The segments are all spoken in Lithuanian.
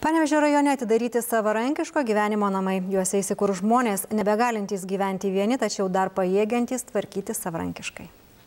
Panevėžio rajone atidaryti savarankiško gyvenimo namai. Juose įsikurs žmonės, nebegalintys gyventi vieni, tačiau dar pajėgiantys tvarkyti savarankiškai.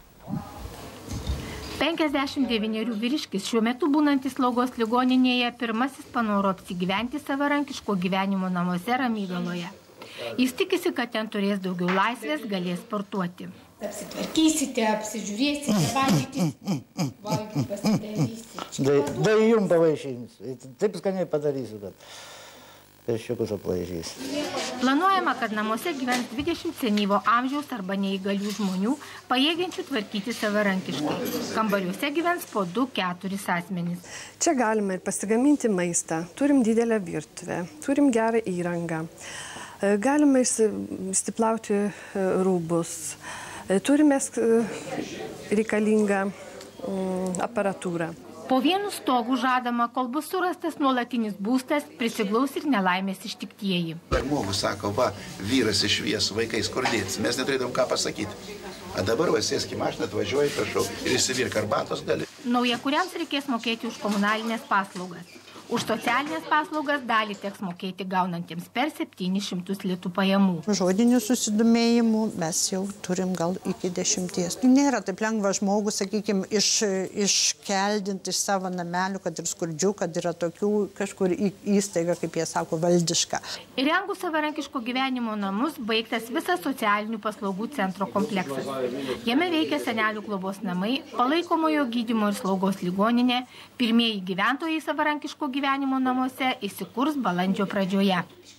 59 vyriškis šiuo metu būnantis slaugos ligoninėje pirmasis panoro apsigyventi savarankiško gyvenimo namuose Ramygaloje. Jis tikisi, kad ten turės daugiau laisvės, galės sportuoti. Apsitvarkysite, apsižiūrėsite, valgyti pasidarysite. Da jums pavaišysiu. Taip skaniai padarysiu, kad pėsčiukus aplaižysiu. Planuojama, kad namuose gyvens 20 senyvo amžiaus arba neįgalių žmonių, pajėgiančių tvarkyti savarankiškai. Kambariuose gyvens po 2-4 asmenys. Čia galime ir pasigaminti maistą. Turim didelę virtuvę, turim gerą įrangą. Galime išsiplauti rūbus. Turime reikalingą aparatūrą. Po vienu stogu žadama, kol bus surastas nuolatinis būstas, prisiglaus ir nelaimės ištiktieji. Žmogus sako, va, vyras išvies, vaikai skurdėtis, mes neturėdom ką pasakyti. O dabar va, sėsk į mašiną, atvažiuoji, prašau, ir įsivirk arbatos gali. Naujakuriams reikės mokėti už komunalinės paslaugas. Už socialinės paslaugas dalį teks mokėti gaunantiems per 700 litų pajamų. Žodinių susidomėjimų mes jau turim gal iki 10. Nėra taip lengva žmogų, sakykime, iškeldinti iš savo namelių, kad ir skurdžių, kad yra tokių kažkur įstaiga, kaip jie sako, valdiška. Įrengus savarankiško gyvenimo namus baigtas visas socialinių paslaugų centro kompleksas. Jame veikia senelių globos namai, palaikomojo gydymo ir slaugos ligoninė, pirmieji gyventojai savarankiško gyvenimo namuose įsikurs balandžio pradžioje.